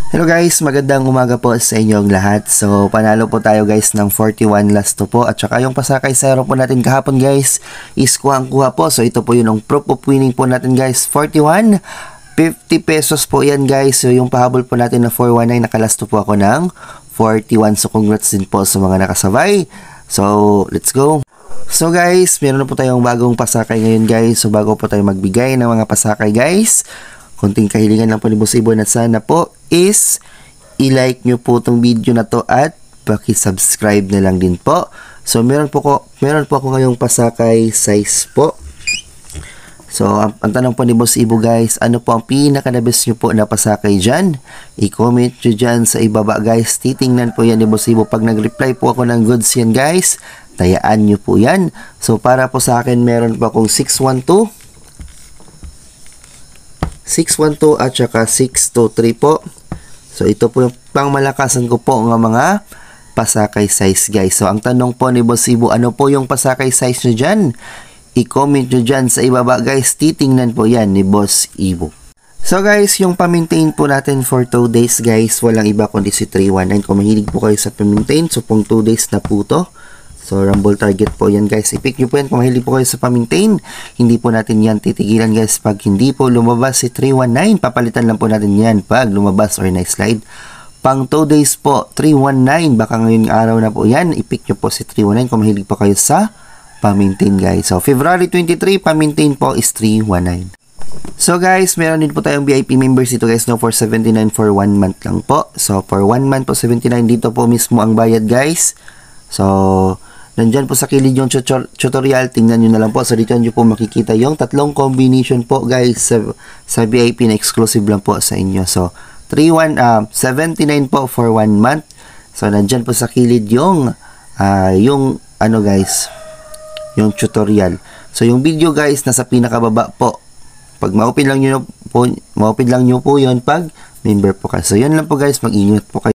Hello guys, magandang umaga po sa inyong lahat. So, panalo po tayo guys ng 41 last to po. At saka yung pasakay zero po natin kahapon guys is kuha po. So, ito po yung proof of winning po natin guys. 41, 50 pesos po yan guys. So, yung pahabol po natin na 419, nakalasto po ako ng 41. So, congrats din po sa mga nakasabay. So, let's go. So guys, meron na po tayong bagong pasakay ngayon guys. So, bago po tayo magbigay ng mga pasakay guys, konting kahilingan lang po ni Boss Ibo na sana po is i-like nyo po itong video na to at paki-subscribe na lang din po. So meron po ako ngayong pasakay size po. So ang tanong po ni Boss Ibo guys, ano po ang pinaka-best nyo po na pasakay dyan? I-comment nyo dyan sa ibaba guys. Titingnan po yan ni Boss Ibo. Pag nag-reply po ako ng goods yan guys, tayaan nyo po yan. So para po sa akin meron po akong 612 at saka 623 po. So ito po yung pangmalakasan ko po ng mga pasakay size guys. So ang tanong po ni Boss Ibo, ano po yung pasakay size nyo dyan? I-comment nyo dyan sa ibaba guys. Titingnan po yan ni Boss Ibo. So guys, yung pa-maintain po natin for 2 days guys, walang iba kundi si 319. Kung mahilig po kayo sa pa-maintain, so pong 2 days na po to. So, rumble target po yan guys. I-pick nyo po yan kung mahilig po kayo sa pa-maintain. Hindi po natin yan titigilan guys. Pag hindi po lumabas si 319, papalitan lang po natin yan pag lumabas or na-slide. Pang 2 days po, 319. Baka ngayong araw na po yan. I-pick nyo po si 319 kung mahilig po kayo sa pa-maintain guys. So, February 23, pa-maintain po is 319. So guys, meron din po tayong VIP members dito guys, no, for 79 for 1 month lang po. So, for 1 month po, 79 dito po mismo ang bayad guys. So, nandyan po sa kilid yung tutorial, tingnan nyo na lang po. So dito nyo po makikita yung tatlong combination po guys sa VIP na exclusive lang po sa inyo. So 79 po for 1 month. So nandyan po sa kilid yung ano guys, yung tutorial. So yung video guys nasa pinakababa po. Pag ma-open lang nyo po yun pag member po kayo. So yun lang po guys, mag-ingat po kayo.